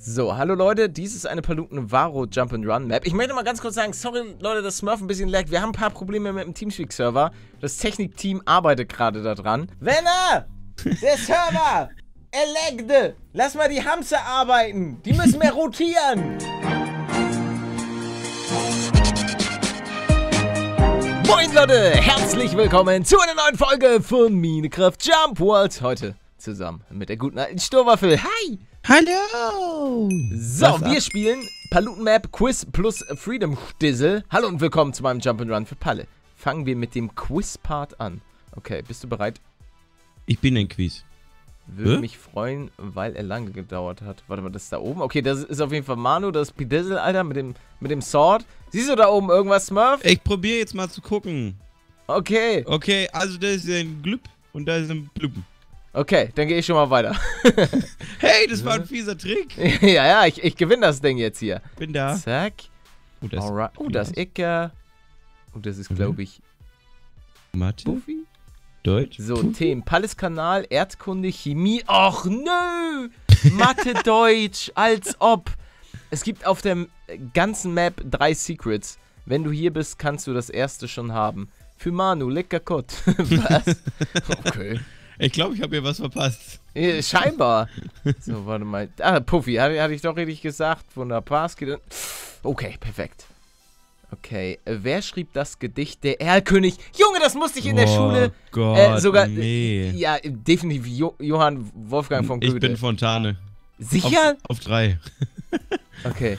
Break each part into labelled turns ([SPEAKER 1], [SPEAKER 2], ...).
[SPEAKER 1] So, hallo Leute, dies ist eine Paluten Varo Jump-and-Run Map. Ich möchte mal ganz kurz sagen, sorry Leute, dass Smurf ein bisschen laggt. Wir haben ein paar Probleme mit dem Teamspeak-Server. Das Technikteam arbeitet gerade daran. Wenner! Der Server! Er laggt! Lass mal die Hamster arbeiten! Die müssen mehr rotieren! Moin Leute, herzlich willkommen zu einer neuen Folge von Minecraft Jump World. Heute zusammen mit der guten alten Sturmwaffel. Hi!
[SPEAKER 2] Hallo!
[SPEAKER 1] So, wir spielen Paluten Map Quiz plus Freedom Stizzle. Hallo und willkommen zu meinem Jump'n'Run für Palle. Fangen wir mit dem Quiz-Part an. Okay, bist du bereit?
[SPEAKER 2] Ich bin ein Quiz.
[SPEAKER 1] Würde mich freuen, weil er lange gedauert hat. Warte mal, das ist da oben. Okay, das ist auf jeden Fall Manu, das ist Pidizzle, Alter, mit dem Sword. Siehst du da oben irgendwas, Smurf?
[SPEAKER 2] Ich probiere jetzt mal zu gucken.
[SPEAKER 1] Okay.
[SPEAKER 2] Okay, also da ist ein Glüpp und da ist ein Blüppen.
[SPEAKER 1] Okay, dann gehe ich schon mal weiter.
[SPEAKER 2] Hey, das war ein fieser Trick.
[SPEAKER 1] Ja, ich gewinne das Ding jetzt hier.
[SPEAKER 2] Bin da.
[SPEAKER 1] Zack.
[SPEAKER 2] Oh, das
[SPEAKER 1] Alright. Oh, das ist Icke. Oh, das ist, glaube ich,
[SPEAKER 2] Mathe,
[SPEAKER 1] Buffy.
[SPEAKER 2] Deutsch.
[SPEAKER 1] So, Themen. Palles Kanal, Erdkunde, Chemie. Och, nö! Mathe, Deutsch, als ob. Es gibt auf der ganzen Map 3 Secrets. Wenn du hier bist, kannst du das erste schon haben. Für Manu, lecker Kott. Was? Okay.
[SPEAKER 2] Ich glaube, ich habe hier was verpasst.
[SPEAKER 1] Scheinbar. So, warte mal. Ah, Puffy, hatte ich doch richtig gesagt. Wunderbar. Okay, perfekt. Okay, wer schrieb das Gedicht? Der Erlkönig. Junge, das musste ich in der Schule.
[SPEAKER 2] Gott,
[SPEAKER 1] sogar.
[SPEAKER 2] nee.
[SPEAKER 1] Ja, definitiv Johann Wolfgang von Goethe.
[SPEAKER 2] Ich bin Fontane.
[SPEAKER 1] Sicher?
[SPEAKER 2] Auf 3.
[SPEAKER 1] Okay.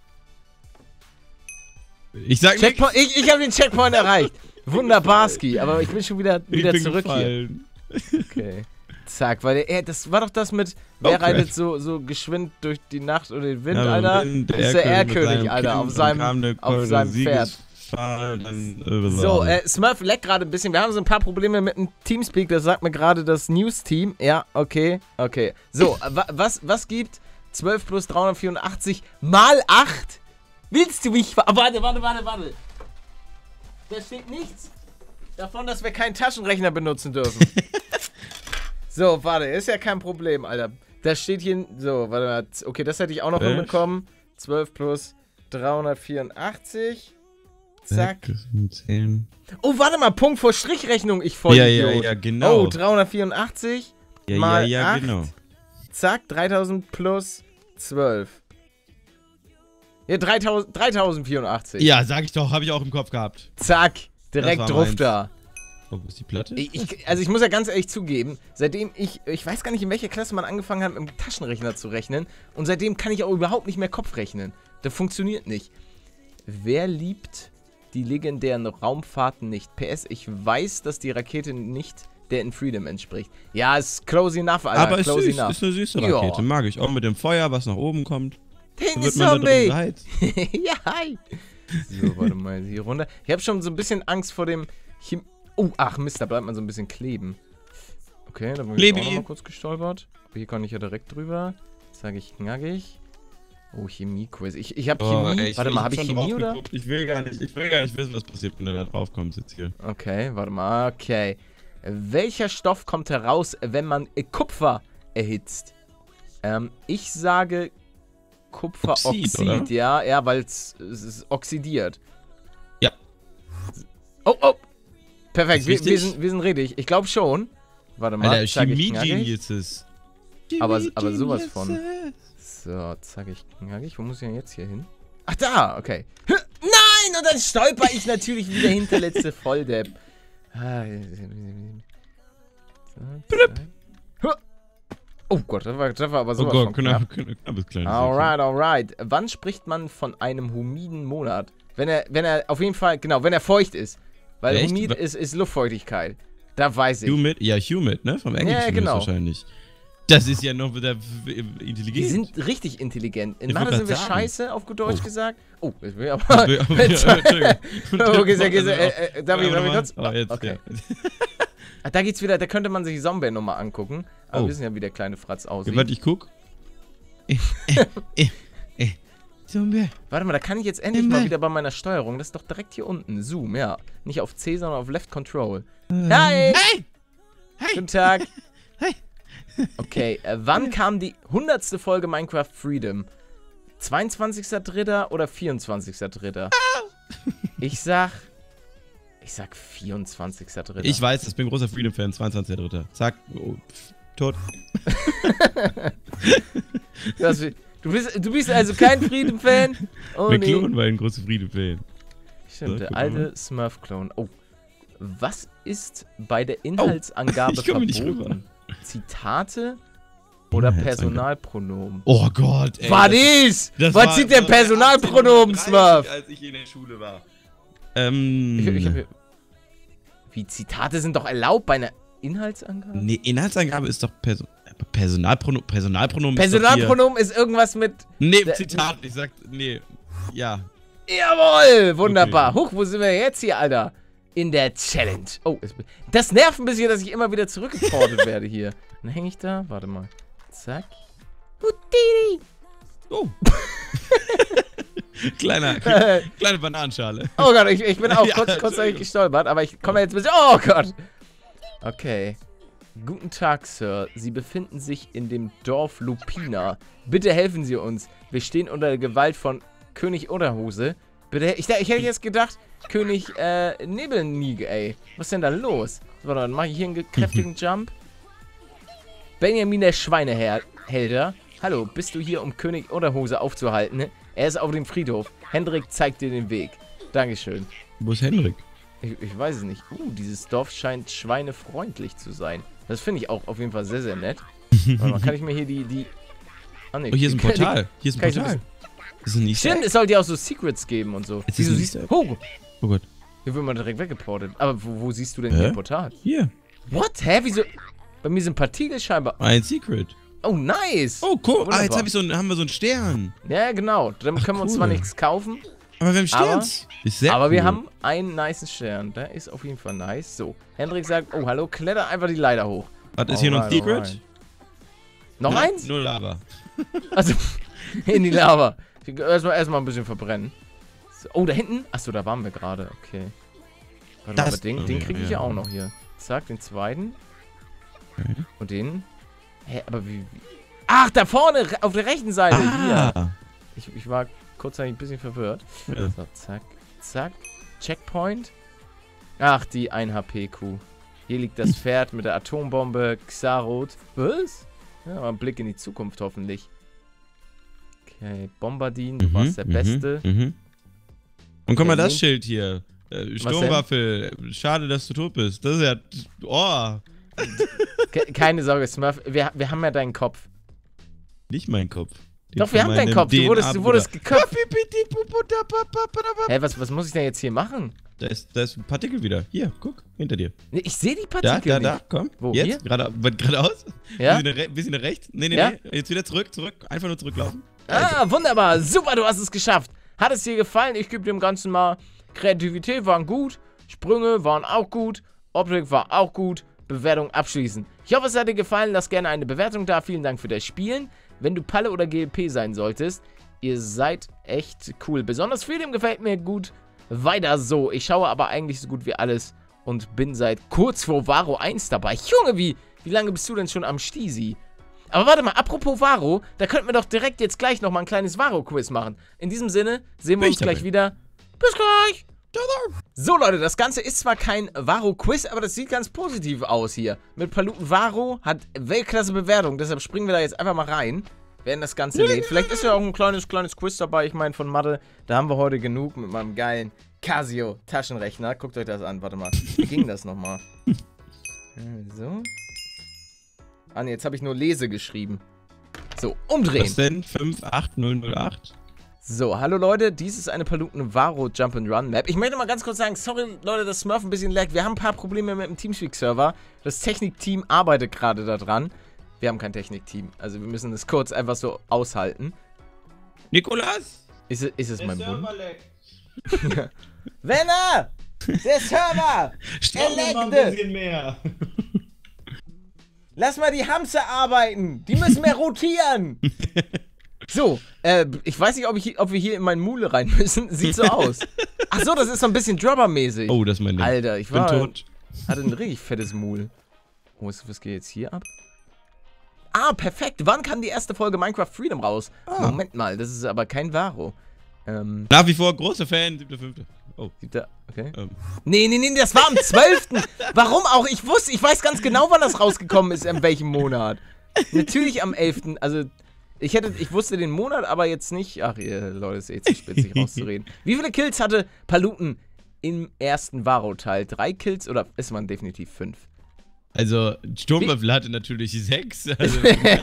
[SPEAKER 2] Ich sag nicht.
[SPEAKER 1] Ich habe den Checkpoint erreicht. Wunderbarski, aber ich bin schon wieder zurück
[SPEAKER 2] gefallen.
[SPEAKER 1] hier. Okay. Zack, weil das war doch das mit, wer reitet so geschwind durch die Nacht oder den Wind,
[SPEAKER 2] Ja,
[SPEAKER 1] Alter?
[SPEAKER 2] Wind,
[SPEAKER 1] Das ist der Erlkönig, Alter,
[SPEAKER 2] Kind,
[SPEAKER 1] auf seinem Pferd. So, Smurf leckt gerade ein bisschen. Wir haben so ein paar Probleme mit dem Teamspeak. Das sagt mir gerade das News-Team. Ja, okay. So, was gibt 12 plus 384 mal 8? Willst du mich warte. Da steht nichts davon, dass wir keinen Taschenrechner benutzen dürfen. So, warte, ist ja kein Problem, Alter. Da steht hier, so, warte mal. Okay, das hätte ich auch noch hinbekommen. 12 plus 384. Zack. Oh, warte mal, Punkt vor Strichrechnung, ich voll Idiot.
[SPEAKER 2] Ja, genau.
[SPEAKER 1] Oh, 384 mal 8.
[SPEAKER 2] Genau.
[SPEAKER 1] Zack, 3000 plus 12. Ja, 3084.
[SPEAKER 2] Ja, sag ich doch, habe ich auch im Kopf gehabt.
[SPEAKER 1] Zack, direkt drauf da.
[SPEAKER 2] Oh, wo ist die Platte?
[SPEAKER 1] Also ich muss ja ganz ehrlich zugeben, seitdem ich weiß gar nicht, in welcher Klasse man angefangen hat, mit dem Taschenrechner zu rechnen. Und seitdem kann ich auch überhaupt nicht mehr Kopf rechnen. Das funktioniert nicht. Wer liebt die legendären Raumfahrten nicht? PS, ich weiß, dass die Rakete nicht der in Freedom entspricht. Ja, ist close enough, Alter.
[SPEAKER 2] Aber ist
[SPEAKER 1] close
[SPEAKER 2] süß,
[SPEAKER 1] enough.
[SPEAKER 2] ist eine süße Rakete,
[SPEAKER 1] Ja.
[SPEAKER 2] mag ich. Auch mit dem Feuer, was nach oben kommt.
[SPEAKER 1] Den
[SPEAKER 2] So
[SPEAKER 1] ist
[SPEAKER 2] wird man da drin
[SPEAKER 1] Zombie!
[SPEAKER 2] geheizt.
[SPEAKER 1] Ja, hi! So, warte mal, hier runter. Ich habe schon so ein bisschen Angst vor dem Oh, ach Mist, da bleibt man so ein bisschen kleben. Okay, da bin ich auch noch mal kurz gestolpert. Aber hier kann ich ja direkt drüber. Sage ich knackig. Oh, Chemie-Quiz. Ich habe Chemie. Warte mal, habe ich Chemie oder?
[SPEAKER 2] Ich will gar nicht wissen, was passiert, wenn du da drauf kommst jetzt hier.
[SPEAKER 1] Okay, warte mal. Okay. Welcher Stoff kommt heraus, wenn man Kupfer erhitzt? Ich sage Kupferoxid,
[SPEAKER 2] oder?
[SPEAKER 1] ja, weil es ist oxidiert.
[SPEAKER 2] Ja.
[SPEAKER 1] Oh. Perfekt, wir
[SPEAKER 2] richtig?
[SPEAKER 1] sind richtig. Ich glaube schon. Warte mal,
[SPEAKER 2] Alter,
[SPEAKER 1] zeig ich
[SPEAKER 2] Chemie-Geniuses.
[SPEAKER 1] Aber sowas von. So, zeig ich knackig. Wo muss ich denn jetzt hier hin? Ach, da, okay. Nein, und dann stolper ich natürlich wieder hinter letzte Volldepp. Oh Gott, das war aber sowas von knapp.
[SPEAKER 2] Knappes kleines.
[SPEAKER 1] Alright. Wann spricht man von einem humiden Monat? Wenn er auf jeden Fall, genau, wenn er feucht ist. Weil
[SPEAKER 2] Echt?
[SPEAKER 1] humid ist Luftfeuchtigkeit. Da weiß ich.
[SPEAKER 2] Humid, ne? Vom Englischen
[SPEAKER 1] Ja, genau.
[SPEAKER 2] wahrscheinlich. Das ist ja noch wieder intelligent.
[SPEAKER 1] Die sind richtig intelligent. In
[SPEAKER 2] Ich
[SPEAKER 1] Mathe
[SPEAKER 2] wollt
[SPEAKER 1] sind wir
[SPEAKER 2] grad sagen.
[SPEAKER 1] scheiße, auf gut Deutsch gesagt. Oh, ich will aber...
[SPEAKER 2] Entschuldigung.
[SPEAKER 1] Okay, darf ich kurz?
[SPEAKER 2] Oh, jetzt,
[SPEAKER 1] Okay.
[SPEAKER 2] ja.
[SPEAKER 1] Da geht's wieder, da könnte man sich Zombie nochmal angucken. Aber
[SPEAKER 2] Oh.
[SPEAKER 1] wir wissen ja, wie der kleine Fratz aussieht.
[SPEAKER 2] Warte, ich guck. Zombie.
[SPEAKER 1] Warte mal, da kann ich jetzt endlich mal wieder bei meiner Steuerung. Das ist doch direkt hier unten. Zoom, ja. Nicht auf C, sondern auf Left Control. Hi!
[SPEAKER 2] Hey!
[SPEAKER 1] Guten Tag.
[SPEAKER 2] Hey!
[SPEAKER 1] Okay, wann kam die 100. Folge Minecraft Freedom? 22.03. oder 24.03.? Ich sag 24.03.
[SPEAKER 2] Ich weiß, ich bin großer Freedom-Fan, 22.3. Zack, oh, tot.
[SPEAKER 1] Du bist also kein Freedom-Fan? Oh,
[SPEAKER 2] Mein Klon war ein großer Freedom-Fan.
[SPEAKER 1] Stimmt,
[SPEAKER 2] So,
[SPEAKER 1] der
[SPEAKER 2] guck
[SPEAKER 1] alte Smurf-Klon. Oh, was ist bei der Inhaltsangabe
[SPEAKER 2] ich komme nicht
[SPEAKER 1] verboten? Zitate oder
[SPEAKER 2] Inhaltsangabe.
[SPEAKER 1] Personalpronomen?
[SPEAKER 2] Oh Gott, ey.
[SPEAKER 1] Was
[SPEAKER 2] war-
[SPEAKER 1] zieht der
[SPEAKER 2] das war
[SPEAKER 1] Personalpronomen,
[SPEAKER 2] 1830,
[SPEAKER 1] Smurf?
[SPEAKER 2] als ich in der Schule war.
[SPEAKER 1] Wie, Zitate sind doch erlaubt bei einer Inhaltsangabe?
[SPEAKER 2] Nee, Inhaltsangabe ist doch Personalpronomen.
[SPEAKER 1] Personalpronomen ist irgendwas mit...
[SPEAKER 2] Nee, Zitat, ich sag, nee, ja.
[SPEAKER 1] Jawohl, wunderbar. Huch, wo sind wir jetzt hier, Alter? In der Challenge. Oh, das nervt ein bisschen, dass ich immer wieder zurückgefordert werde hier. Dann hänge ich da, warte mal. Zack. Hutidi.
[SPEAKER 2] Oh. kleine Bananenschale.
[SPEAKER 1] Oh Gott, ich bin auch
[SPEAKER 2] Ja,
[SPEAKER 1] kurzzeitig gestolpert, aber ich komme jetzt ein bisschen... Oh Gott. Okay. Guten Tag, Sir. Sie befinden sich in dem Dorf Lupina. Bitte helfen Sie uns. Wir stehen unter der Gewalt von König Oderhose. Bitte, ich hätte jetzt gedacht, König Nebelniege, ey. Was ist denn da los? Warte, dann mache ich hier einen kräftigen Jump. Benjamin der Schweinehälter. Hallo, bist du hier, um König Oderhose aufzuhalten? Er ist auf dem Friedhof. Hendrik zeigt dir den Weg. Dankeschön.
[SPEAKER 2] Wo ist Henrik?
[SPEAKER 1] Ich weiß es nicht. Dieses Dorf scheint schweinefreundlich zu sein. Das finde ich auch auf jeden Fall sehr, sehr nett. Warte mal, kann ich mir hier die... Ah, nee,
[SPEAKER 2] Oh, hier ist ein Portal. Hier ist ein
[SPEAKER 1] kann ich so
[SPEAKER 2] Portal. Das ist ein Easter
[SPEAKER 1] Stimmt,
[SPEAKER 2] Egg.
[SPEAKER 1] es soll dir auch so Secrets geben und so.
[SPEAKER 2] Ist
[SPEAKER 1] Wieso
[SPEAKER 2] das ein
[SPEAKER 1] siehst du...
[SPEAKER 2] Easter Egg?
[SPEAKER 1] Oh,
[SPEAKER 2] Oh Gott.
[SPEAKER 1] hier wird man direkt weggeportet. Aber wo siehst du denn
[SPEAKER 2] Hä?
[SPEAKER 1] hier ein Portal?
[SPEAKER 2] Hier.
[SPEAKER 1] What? Hä? Wieso? Bei mir sind Partikel scheinbar...
[SPEAKER 2] Ein Secret.
[SPEAKER 1] Oh, nice.
[SPEAKER 2] Oh, cool.
[SPEAKER 1] Wunderbar.
[SPEAKER 2] Jetzt haben wir so einen Stern.
[SPEAKER 1] Ja, genau. Damit können wir uns
[SPEAKER 2] cool.
[SPEAKER 1] zwar nichts kaufen,
[SPEAKER 2] Aber wir haben Stern.
[SPEAKER 1] Aber-
[SPEAKER 2] Ist sehr
[SPEAKER 1] aber
[SPEAKER 2] cool.
[SPEAKER 1] wir haben einen nicen Stern. Der ist auf jeden Fall nice. So, Hendrik sagt, oh, hallo, kletter einfach die Leiter hoch.
[SPEAKER 2] Was, ist hier noch ein
[SPEAKER 1] Alright,
[SPEAKER 2] Secret?
[SPEAKER 1] alright. Noch
[SPEAKER 2] Nein,
[SPEAKER 1] eins?
[SPEAKER 2] Nur Lava.
[SPEAKER 1] Also, in die Lava. Erstmal ein bisschen verbrennen. So, oh, da hinten? Achso, da waren wir gerade. Okay. Warte mal, aber den kriege ich ja auch noch hier. Zack, den zweiten.
[SPEAKER 2] Okay.
[SPEAKER 1] Und den. Hä, aber wie... Ach, da vorne, auf der rechten Seite. Hier.
[SPEAKER 2] Ah.
[SPEAKER 1] Ich war kurzzeitig ein bisschen verwirrt.
[SPEAKER 2] Ja.
[SPEAKER 1] So, zack, zack. Checkpoint. Ach, die 1 HP-Kuh. Hier liegt das Pferd mit der Atombombe. Xarot. Was? Ja, mal ein Blick in die Zukunft hoffentlich. Okay, Bombardin, du warst der Beste.
[SPEAKER 2] Und guck mal,
[SPEAKER 1] Okay,
[SPEAKER 2] das Schild hier. Sturmwaffel. Schade, dass du tot bist. Das ist ja... Oh.
[SPEAKER 1] Keine Sorge, Smurf. Wir haben ja deinen Kopf.
[SPEAKER 2] Nicht mein Kopf. Den
[SPEAKER 1] Doch, wir
[SPEAKER 2] von
[SPEAKER 1] haben deinen
[SPEAKER 2] meinem
[SPEAKER 1] Kopf. Du wurdest geköpft.
[SPEAKER 2] DNA-Bruder.
[SPEAKER 1] Hä, was muss ich denn jetzt hier machen?
[SPEAKER 2] Da ist ein Partikel wieder. Hier, guck, hinter dir.
[SPEAKER 1] Nee, ich sehe die
[SPEAKER 2] Da,
[SPEAKER 1] Partikel
[SPEAKER 2] da,
[SPEAKER 1] nicht.
[SPEAKER 2] komm.
[SPEAKER 1] Wo,
[SPEAKER 2] Jetzt,
[SPEAKER 1] hier?
[SPEAKER 2] geradeaus.
[SPEAKER 1] Ja?
[SPEAKER 2] Bisschen nach rechts. Nee.
[SPEAKER 1] Ja?
[SPEAKER 2] Jetzt wieder zurück. Einfach nur zurücklaufen.
[SPEAKER 1] Ah, wunderbar. Super, du hast es geschafft. Hat es dir gefallen? Ich gebe dem Ganzen mal... Kreativität waren gut. Sprünge waren auch gut. Optik war auch gut. Bewertung abschließen. Ich hoffe, es hat dir gefallen. Lass gerne eine Bewertung da. Vielen Dank für das Spielen. Wenn du Palle oder GLP sein solltest, ihr seid echt cool. Besonders Freedom gefällt mir gut. Weiter so. Ich schaue aber eigentlich so gut wie alles und bin seit kurz vor Varo 1 dabei. Junge, wie lange bist du denn schon am Stisi? Aber warte mal, apropos Varo, da könnten wir doch direkt jetzt gleich nochmal ein kleines Varo-Quiz machen. In diesem Sinne sehen wir
[SPEAKER 2] Bin
[SPEAKER 1] uns
[SPEAKER 2] ich dabei.
[SPEAKER 1] gleich wieder. Bis gleich! So Leute, das Ganze ist zwar kein Varo-Quiz, aber das sieht ganz positiv aus hier. Mit Paluten Varo hat Weltklasse Bewertung, deshalb springen wir da jetzt einfach mal rein, während das Ganze lädt. Vielleicht ist ja auch ein kleines Quiz dabei, ich meine von Mathe, da haben wir heute genug mit meinem geilen Casio Taschenrechner. Guckt euch das an, warte mal, wie ging das nochmal? So. Ah ne, jetzt habe ich nur Lese geschrieben. So, umdrehen.
[SPEAKER 2] Was denn? 58008?
[SPEAKER 1] So, hallo Leute, dies ist eine Paluten Varo Jump'n'Run Map. Ich möchte mal ganz kurz sagen, sorry Leute, das Smurf ein bisschen lag. Wir haben ein paar Probleme mit dem Teamspeak-Server. Das Technikteam arbeitet gerade daran. Wir haben kein Technikteam, also wir müssen das kurz einfach so aushalten.
[SPEAKER 2] Nikolas!
[SPEAKER 1] Ist es mein Bund?
[SPEAKER 2] leckt.
[SPEAKER 1] Wenner! Der Server!
[SPEAKER 2] Stopp
[SPEAKER 1] Er
[SPEAKER 2] mal ein
[SPEAKER 1] leckte.
[SPEAKER 2] bisschen mehr.
[SPEAKER 1] Lass mal die Hamster arbeiten! Die müssen mehr rotieren! So, ich weiß nicht, ob wir hier in meinen Mule rein müssen. Sieht so aus. Ach so, das ist so ein bisschen Dropper-mäßig.
[SPEAKER 2] Oh, das ist mein Ding.
[SPEAKER 1] Alter, ich
[SPEAKER 2] Ich bin
[SPEAKER 1] war...
[SPEAKER 2] tot.
[SPEAKER 1] Hatte ein richtig fettes Mul. Oh, was geht jetzt hier ab? Ah, perfekt. Wann kann die erste Folge Minecraft Freedom raus? Moment mal, das ist aber kein Varo.
[SPEAKER 2] Nach wie vor großer Fan, 7.5. Oh.
[SPEAKER 1] Okay. Nee, das war am 12. Warum auch? Ich weiß ganz genau, wann das rausgekommen ist, in welchem Monat. Natürlich am 11. Also, ich wusste den Monat, aber jetzt nicht. Ach, ihr Leute, ist eh zu spät, sich rauszureden. Wie viele Kills hatte Paluten im ersten Varo-Teil? 3 Kills oder ist man definitiv 5?
[SPEAKER 2] Also, Sturmwürfel hatte natürlich 6. Also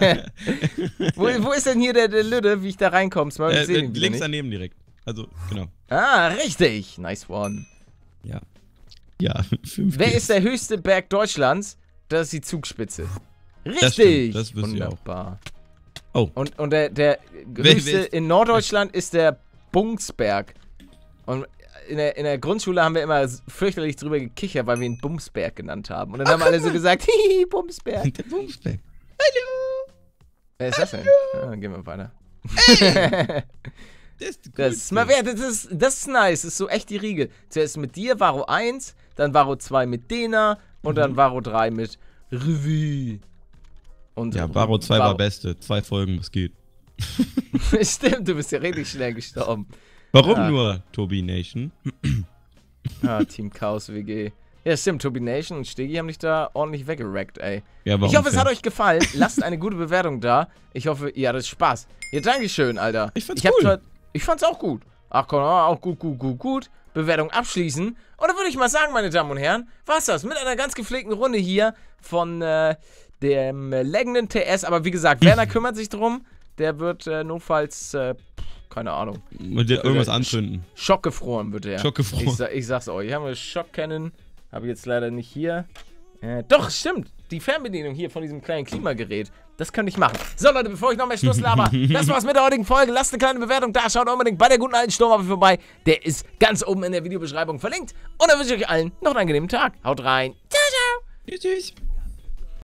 [SPEAKER 1] wo ist denn hier der Lüde, wie ich da reinkomme?
[SPEAKER 2] Links daneben direkt. Also, genau.
[SPEAKER 1] Ah, richtig. Nice one.
[SPEAKER 2] Ja. Ja, 5
[SPEAKER 1] Wer
[SPEAKER 2] Kills.
[SPEAKER 1] ist der höchste Berg Deutschlands? Das ist die Zugspitze. Richtig.
[SPEAKER 2] Das stimmt, das wüsste ich auch.
[SPEAKER 1] Wunderbar.
[SPEAKER 2] Oh.
[SPEAKER 1] Und der höchste in Norddeutschland ist der Bungsberg. Und in der Grundschule haben wir immer fürchterlich drüber gekichert, weil wir ihn Bumsberg genannt haben. Und dann haben alle so gesagt, hihi, Bumsberg.
[SPEAKER 2] Der Bumsberg. Hallo.
[SPEAKER 1] Wer ist das denn? Ja, gehen wir weiter.
[SPEAKER 2] Hey.
[SPEAKER 1] Das ist mal wert, das ist nice, das ist so echt die Riege. Zuerst mit dir, Varo 1, dann Varo 2 mit Dena und dann Varo 3 mit Revue. Und
[SPEAKER 2] ja, Varo 2 war beste. 2 Folgen, was geht.
[SPEAKER 1] Stimmt, du bist ja richtig schnell gestorben.
[SPEAKER 2] Warum nur Tobi Nation?
[SPEAKER 1] Team Chaos WG. Ja, stimmt, Tobi Nation und Stegi haben dich da ordentlich weggerackt, ey.
[SPEAKER 2] Ja,
[SPEAKER 1] ich hoffe, es hat euch gefallen. Lasst eine gute Bewertung da. Ich hoffe, ihr hattet Spaß. Ja, dankeschön, Alter.
[SPEAKER 2] Ich fand's cool.
[SPEAKER 1] Ich fand's auch gut. Ach komm, auch gut. Bewertung abschließen. Und dann würde ich mal sagen, meine Damen und Herren, war's das mit einer ganz gepflegten Runde hier von dem leckenden TS. Aber wie gesagt, Werner kümmert sich drum. Der wird notfalls, keine Ahnung.
[SPEAKER 2] Und irgendwas anzünden.
[SPEAKER 1] Schockgefroren wird er.
[SPEAKER 2] Schockgefroren.
[SPEAKER 1] Ich sag's euch. Hier haben wir Schock-Cannon. Habe ich jetzt leider nicht hier. Doch, stimmt. Die Fernbedienung hier von diesem kleinen Klimagerät. Das könnte ich machen. So, Leute, bevor ich noch mehr Schluss laber, das war's mit der heutigen Folge. Lasst eine kleine Bewertung da. Schaut unbedingt bei der guten alten Sturmwaffe vorbei. Der ist ganz oben in der Videobeschreibung verlinkt. Und dann wünsche ich euch allen noch einen angenehmen Tag. Haut rein. Ciao, ciao.
[SPEAKER 2] Tschüss.